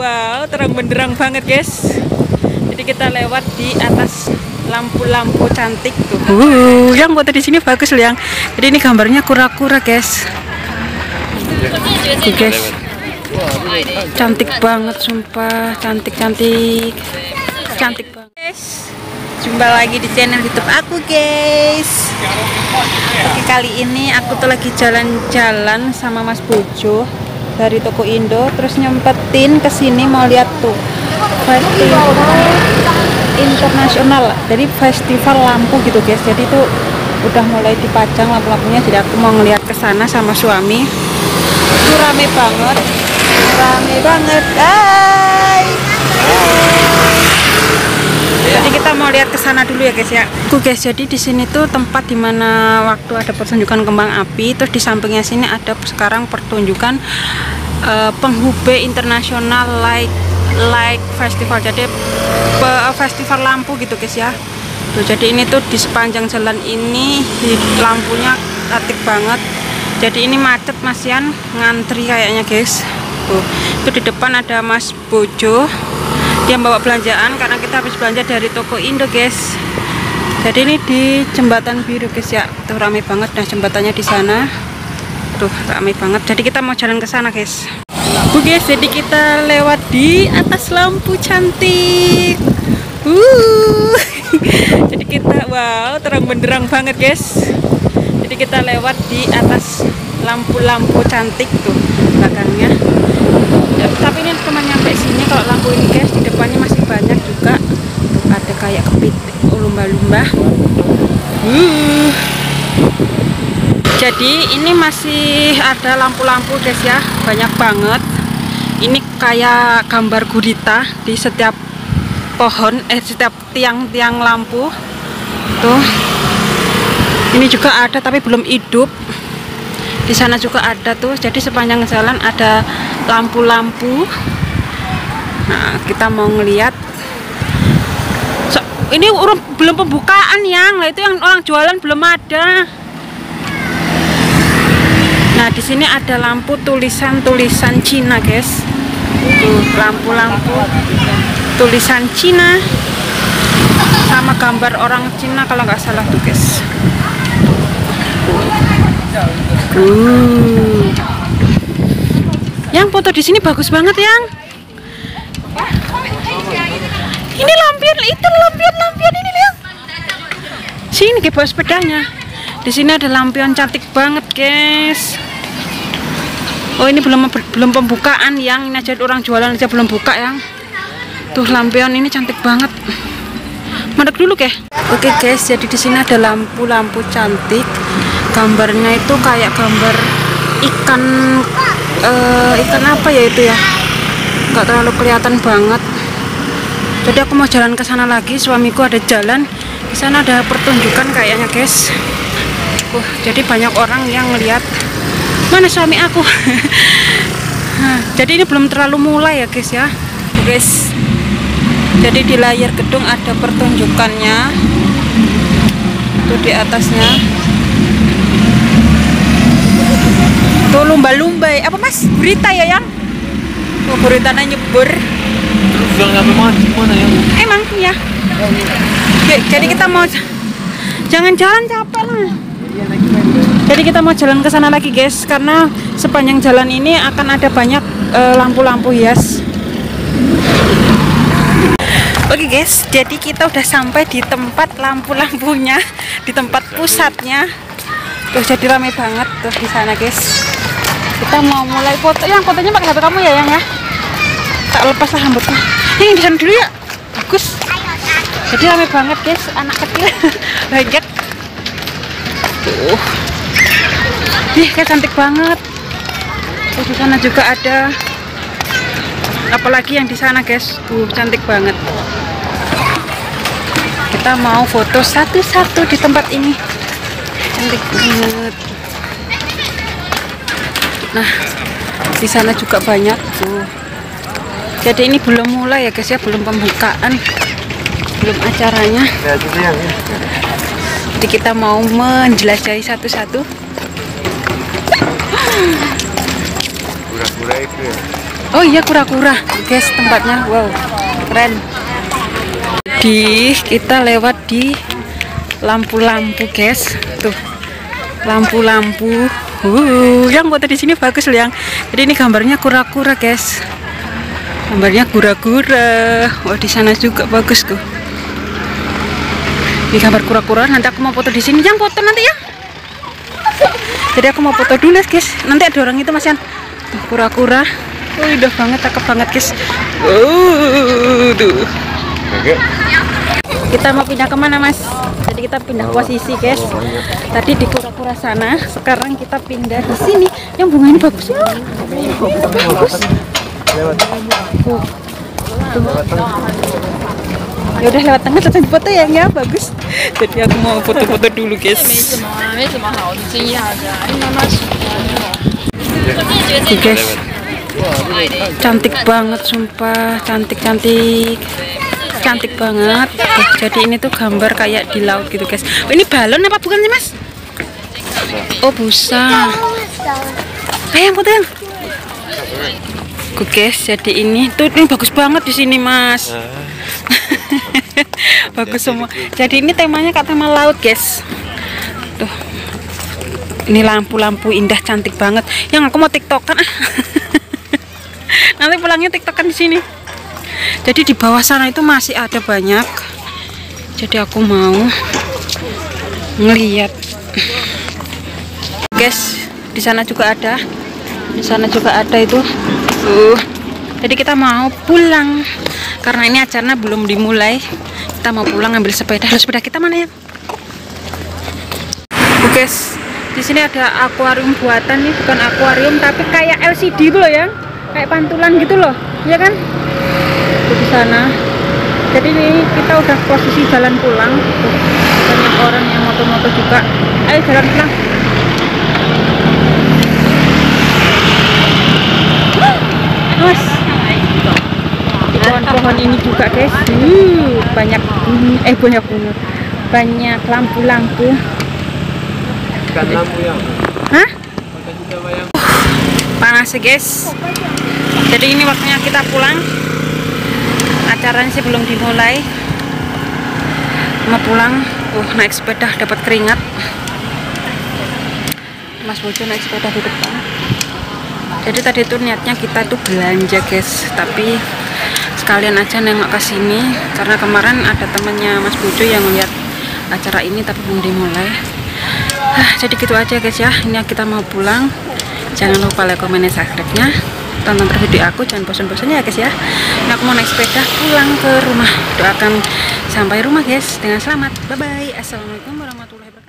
wow, terang benderang banget guys. Jadi kita lewat di atas lampu-lampu cantik tuh. Yang foto di sini bagus loh yang. Jadi ini gambarnya kura-kura guys. Tuh guys, cantik banget sumpah, cantik banget guys. Jumpa lagi di channel YouTube aku guys. Oke, kali ini aku tuh lagi jalan-jalan sama Mas Bojo dari toko Indo, terus nyempetin kesini mau lihat tuh festival internasional, jadi festival lampu gitu guys. Jadi tuh udah mulai dipajang lampu-lampunya, jadi aku mau ngeliat ke sana sama suami. Itu rame banget, Jadi kita mau lihat ke sana dulu ya guys ya. Tuh guys, jadi di sini tuh tempat dimana waktu ada pertunjukan kembang api, terus di sampingnya sini ada sekarang pertunjukan penghube internasional like festival. Jadi festival lampu gitu guys ya. Tuh, jadi ini tuh di sepanjang jalan ini lampunya cantik banget. Jadi ini macet, Masian ngantri kayaknya guys. Tuh, itu di depan ada Mas Bojo yang bawa belanjaan karena kita habis belanja dari toko Indo guys. Jadi ini di jembatan biru guys ya. Tuh rame banget. Nah, jembatannya di sana. Tuh rame banget. Jadi kita mau jalan ke sana guys. Guys, jadi kita lewat di atas lampu cantik. Jadi kita wow, terang benderang banget guys. Jadi kita lewat di atas lampu-lampu cantik tuh belakangnya. Ya, tapi ini cuma nyampe sini kalau lampu ini guys. Di depannya masih banyak juga. Tuh, ada kayak kepiting, lumba-lumba. Jadi ini masih ada lampu-lampu guys ya, banyak banget. Ini kayak gambar gurita di setiap pohon, setiap tiang-tiang lampu. Tuh, ini juga ada tapi belum hidup. Di sana juga ada tuh. Jadi sepanjang jalan ada lampu-lampu. Nah, kita mau ngeliat. Ini belum pembukaan yang, lah itu yang orang jualan belum ada. Nah, di sini ada lampu tulisan-tulisan Cina guys. Tuh lampu-lampu tulisan Cina sama gambar orang Cina kalau nggak salah tuh guys. Yang foto di sini bagus banget yang. Ini lampion, itu lampion ini lihat. Sini ke bawa sepedanya. Di sini ada lampion cantik banget guys. Oh, ini belum pembukaan yang, ini aja orang jualan aja belum buka yang. Tuh lampion ini cantik banget. Mandek dulu ke. Oke guys, jadi di sini ada lampu-lampu cantik. Gambarnya itu kayak gambar ikan ikan apa ya itu ya, nggak terlalu kelihatan banget. Jadi aku mau jalan ke sana lagi, suamiku ada jalan di sana, ada pertunjukan kayaknya guys. Jadi banyak orang yang lihat. Mana suami aku? Jadi ini belum terlalu mulai ya guys ya. Guys, jadi di layar gedung ada pertunjukannya tuh di atasnya. Tuh lumba-lumba, apa mas? Gurita ya yang? Oh, guritanya nyebur. Terus jangan sampai mana ya? Emang ya. Jadi kita mau jangan jalan capek lah. Jadi kita mau jalan ke sana lagi guys, karena sepanjang jalan ini akan ada banyak lampu-lampu hias. Oke guys, jadi kita udah sampai di tempat lampu-lampunya, di tempat pusatnya. Tuh jadi ramai banget tuh di sana guys. Kita mau mulai foto. Yang fotonya pakai HP kamu ya yang ya? Tak lepas lah rambutnya. Ini di sana dulu ya. Bagus. Jadi ramai banget guys, anak kecil banyak. Tuh. Ih, kayak cantik banget. Terus di sana juga ada. Apalagi yang di sana guys. Cantik banget. Kita mau foto satu-satu di tempat ini. Cantik banget. Nah, di sana juga banyak tuh. Jadi ini belum mulai ya guys ya, belum pembukaan, belum acaranya. Jadi kita mau menjelajahi satu-satu. Pura-pura itu ya. Oh iya, kura-kura guys tempatnya. Wow, keren. Kita lewat di lampu-lampu guys. Tuh lampu-lampu. Yang foto di sini bagus loh yang. Jadi ini gambarnya kura-kura guys. Gambarnya kura-kura. Wah, di sana juga bagus tuh. Ini gambar kura-kura. Nanti aku mau foto di sini. Yang foto nanti ya. Jadi aku mau foto dulu guys. Nanti ada orang itu Mas Yan. Tuh kura-kura. Indah banget, cakep banget guys. Tuh. Kita mau pindah kemana Mas? Jadi kita pindah posisi guys. Tadi di kura-kura sana. Sekarang kita pindah di sini. Yang bunganya bagus ya. Bagus. Ya udah lewat tengah terus foto ya bagus. Jadi aku mau foto-foto dulu guys. Tuh guys, cantik banget sumpah, cantik banget. Jadi ini tuh gambar kayak di laut gitu guys. Oh, ini balon apa bukan sih Mas? Oh busa. Ayo foto yang. Guys, jadi ini bagus banget di sini Mas. Bagus semua. Jadi ini temanya kayak tema laut guys. Tuh, ini lampu-lampu indah cantik banget. Yang aku mau tiktokan. Nanti pulangnya tiktokan di sini. Jadi di bawah sana itu masih ada banyak. Jadi aku mau ngeliat. Guys, di sana juga ada. Di sana juga ada itu. Jadi kita mau pulang karena ini acaranya belum dimulai. Kita mau pulang ambil sepeda. Lalu sepeda kita mana ya? Guys, di sini ada akuarium buatan nih, bukan akuarium tapi kayak LCD itu loh ya, kayak pantulan gitu loh, ya kan? Di sana. Jadi ini kita udah posisi jalan pulang. Tuh, banyak orang yang moto-moto juga. Ayo jalan pulang. Mas, di pohon-pohon ini juga guys, banyak banyak lampu-lampu. Hah? Panas sih guys. Jadi ini waktunya kita pulang. Acaranya sih belum dimulai. Mau pulang, naik sepeda dapat keringat. Mas Bojo naik sepeda di depan. Jadi tadi itu niatnya kita tuh belanja guys, tapi sekalian aja nengok ke sini karena kemarin ada temennya Mas Bojo yang lihat acara ini tapi belum dimulai. Jadi gitu aja guys ya. Ini kita mau pulang. Jangan lupa like, komen, dan subscribe-nya. Tonton terus video aku, jangan bosan-bosan ya guys ya. Ini aku mau naik sepeda pulang ke rumah. Doakan sampai rumah guys dengan selamat. Bye bye. Assalamualaikum warahmatullahi wabarakatuh.